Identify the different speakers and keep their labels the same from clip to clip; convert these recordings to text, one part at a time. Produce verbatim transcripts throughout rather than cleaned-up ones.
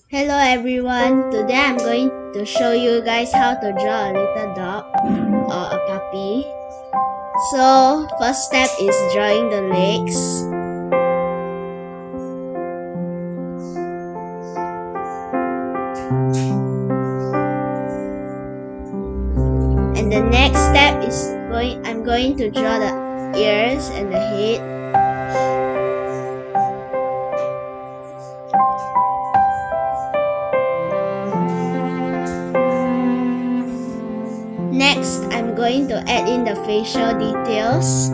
Speaker 1: Hello everyone, today I'm going to show you guys how to draw a little dog or a puppy. So first step is drawing the legs. And the next step is going I'm going to draw the ears and the head. Next, I'm going to add in the facial details.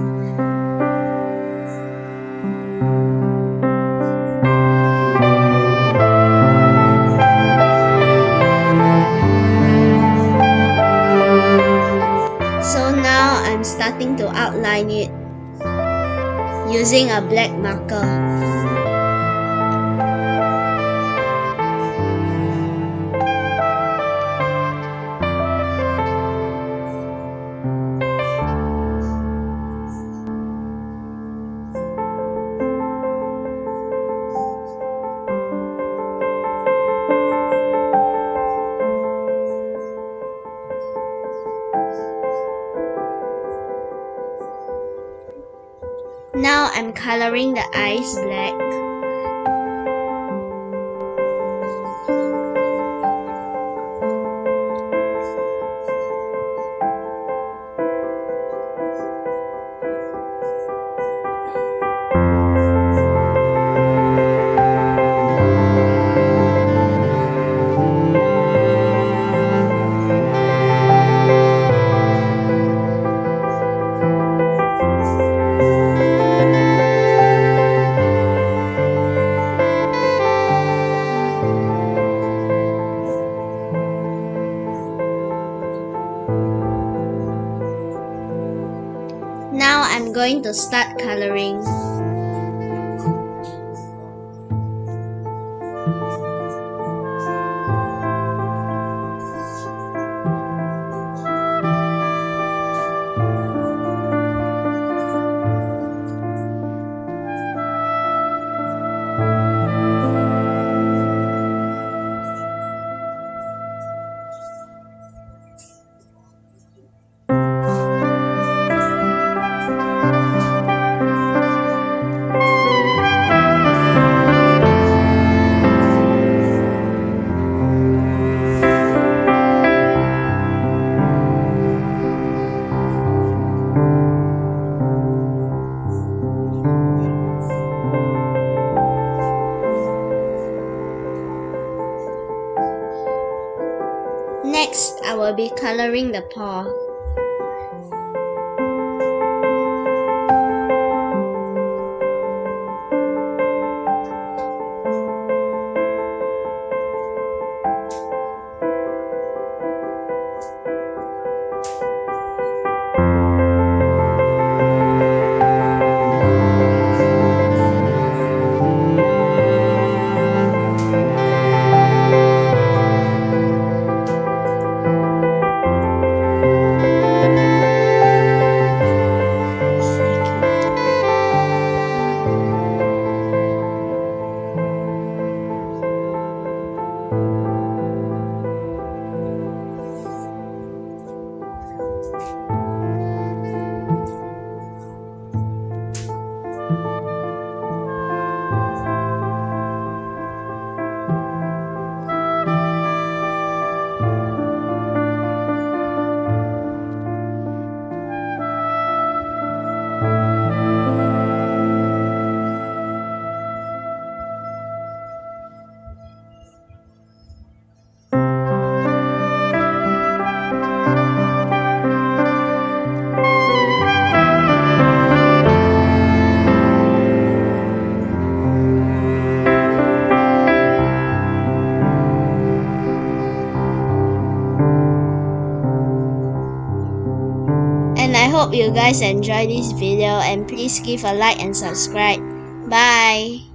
Speaker 1: So now I'm starting to outline it using a black marker. Now I'm coloring the eyes black. Now I'm going to start coloring. Next, I will be coloring the paw. And I hope you guys enjoy this video, and please give a like and subscribe. Bye!